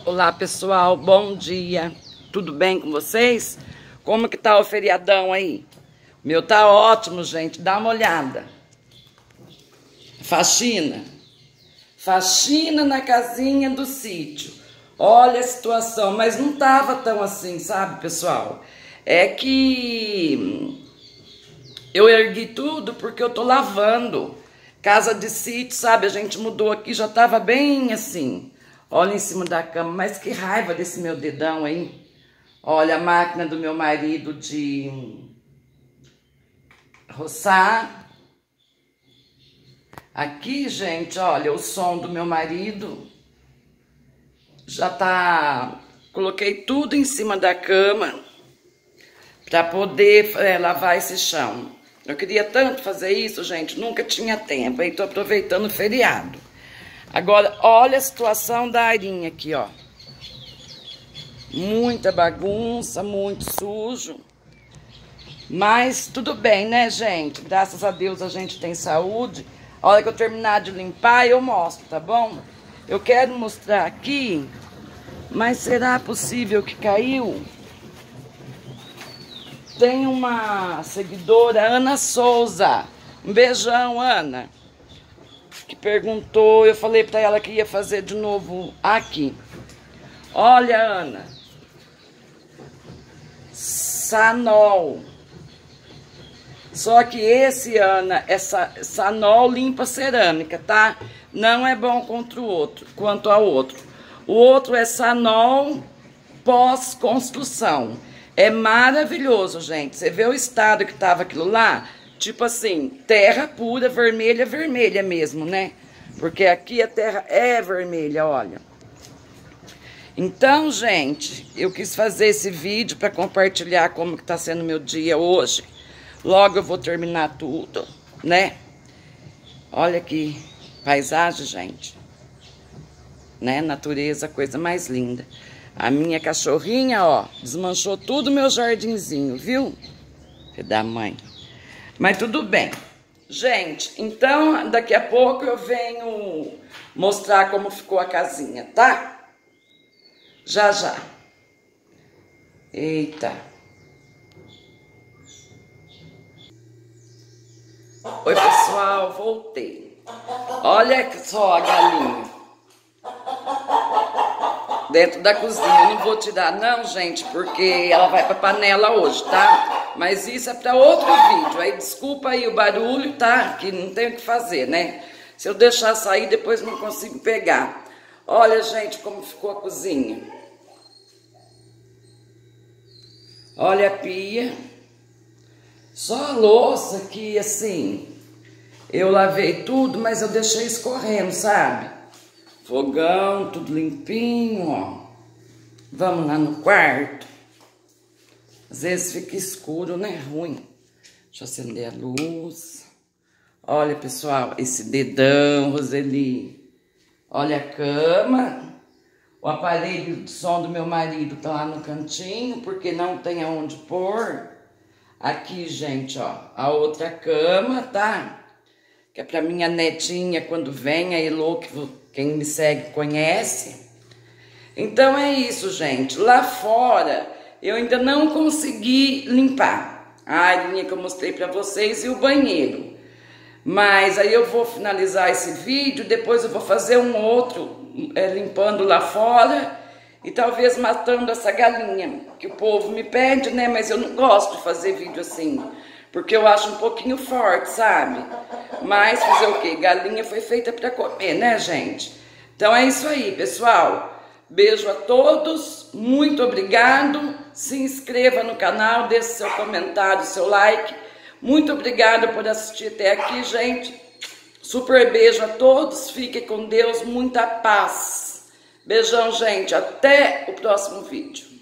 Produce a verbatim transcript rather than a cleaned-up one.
Olá pessoal, bom dia, tudo bem com vocês? Como que tá o feriadão aí? O meu tá ótimo, gente, dá uma olhada. Faxina, faxina na casinha do sítio. Olha a situação, mas não tava tão assim, sabe pessoal? É que eu ergui tudo porque eu tô lavando. Casa de sítio, sabe? A gente mudou aqui, já tava bem assim. Olha em cima da cama, mas que raiva desse meu dedão aí. Olha a máquina do meu marido de roçar. Aqui, gente, olha o som do meu marido. Já tá... Coloquei tudo em cima da cama para poder é, lavar esse chão. Eu queria tanto fazer isso, gente, nunca tinha tempo. Aí tô aproveitando o feriado. Agora, olha a situação da arinha aqui, ó. Muita bagunça, muito sujo. Mas tudo bem, né, gente? Graças a Deus a gente tem saúde. A hora que eu terminar de limpar, eu mostro, tá bom? Eu quero mostrar aqui, mas será possível que caiu? Tem uma seguidora, Ana Souza. Um beijão, Ana. Que perguntou, eu falei pra ela que ia fazer de novo aqui. Olha, Ana. Sanol. Só que esse, Ana, essa Sanol limpa cerâmica, tá? Não é bom contra o outro, quanto ao outro. O outro é Sanol pós-construção. É maravilhoso, gente. Você vê o estado que tava aquilo lá? Tipo assim, terra pura, vermelha, vermelha mesmo, né? Porque aqui a terra é vermelha, olha. Então, gente, eu quis fazer esse vídeo para compartilhar como que tá sendo meu dia hoje. Logo eu vou terminar tudo, né? Olha que paisagem, gente. Né? Natureza, coisa mais linda. A minha cachorrinha, ó, desmanchou tudo meu jardinzinho, viu? Filho da mãe. Mas tudo bem. Gente, então daqui a pouco eu venho mostrar como ficou a casinha, tá? Já, já. Eita. Oi, pessoal, voltei. Olha só a galinha. Dentro da cozinha. Eu não vou tirar não, gente, porque ela vai pra panela hoje, tá? Mas isso é pra outro vídeo. Aí desculpa aí o barulho, tá? Que não tem o que fazer, né? Se eu deixar sair, depois não consigo pegar. Olha, gente, como ficou a cozinha. Olha a pia. Só a louça que, assim, eu lavei tudo, mas eu deixei escorrendo, sabe? Fogão, tudo limpinho, ó. Vamos lá no quarto. Às vezes fica escuro, né? Ruim. Deixa eu acender a luz. Olha, pessoal, esse dedão, Roseli. Olha a cama. O aparelho de som do meu marido tá lá no cantinho, porque não tem aonde pôr. Aqui, gente, ó, a outra cama, tá? Que é pra minha netinha quando vem, a Elô, que quem me segue conhece. Então é isso, gente. Lá fora, eu ainda não consegui limpar a arinha que eu mostrei pra vocês e o banheiro. Mas aí eu vou finalizar esse vídeo, depois eu vou fazer um outro é, limpando lá fora e talvez matando essa galinha, que o povo me pede, né? Mas eu não gosto de fazer vídeo assim, porque eu acho um pouquinho forte, sabe? Mas fazer o quê? Galinha foi feita para comer, né, gente? Então é isso aí, pessoal. Beijo a todos, muito obrigado. Se inscreva no canal, deixe seu comentário, seu like. Muito obrigada por assistir até aqui, gente. Super beijo a todos, fiquem com Deus, muita paz. Beijão, gente, até o próximo vídeo.